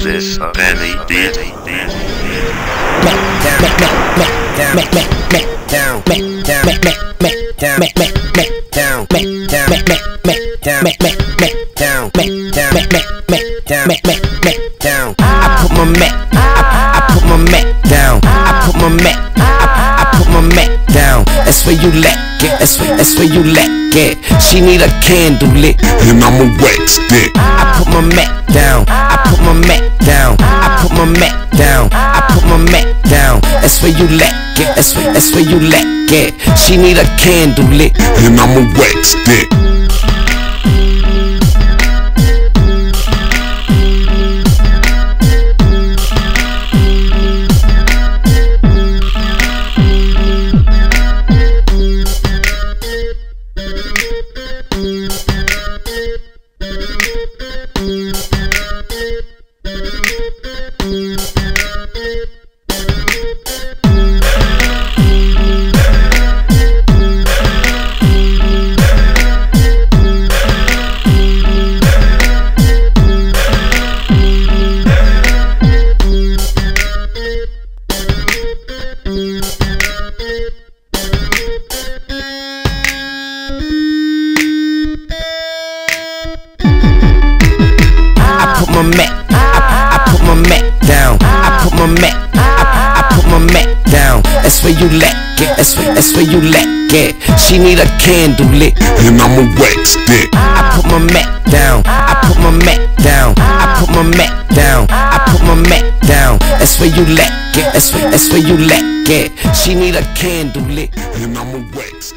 this a Benny beat? I put my Mac down. I put my Mac down. That's where you lack it. That's where you lack it. She need a candle lit, and I'ma wax that. I put my Mac down. I put my Mac down. I put my Mac down. I put my Mac down. That's where you lack it. That's where you lack it. She need a candle lit, and I'ma wax that. I put my Mac down. I put my Mac down. That's where you lack it. That's where you lack it. She need a candle lit, and I'ma wax that. I put my Mac down. I put my Mac down. I put my Mac down. I put my Mac down. That's where you lack it. That's where you lack it. She need a candle lit, and I'ma wax